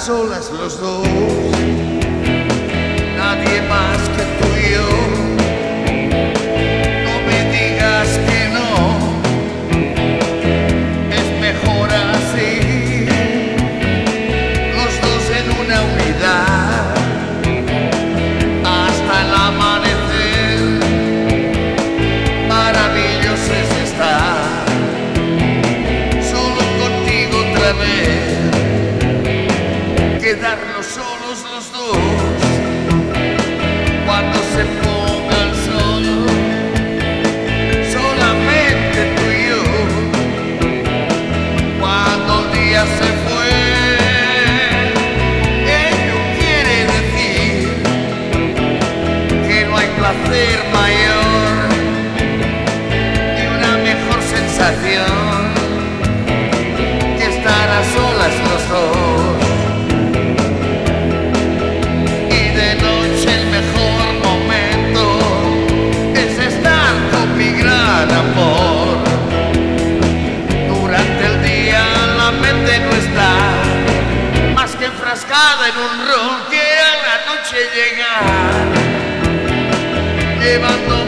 solas los dos, nadie más que tú y yo. No me digas que no, es mejor así, los dos en una unidad hasta el amanecer. Maravilloso es estar solo contigo otra vez, quedarnos solos los dos cuando se ponga el sol, solamente tú y yo. Cuando el día se fue, ello quiere decir que no hay placer mayor ni una mejor sensación que estar a solas los dos. Enfrascada en un rol que a la noche llega, llevando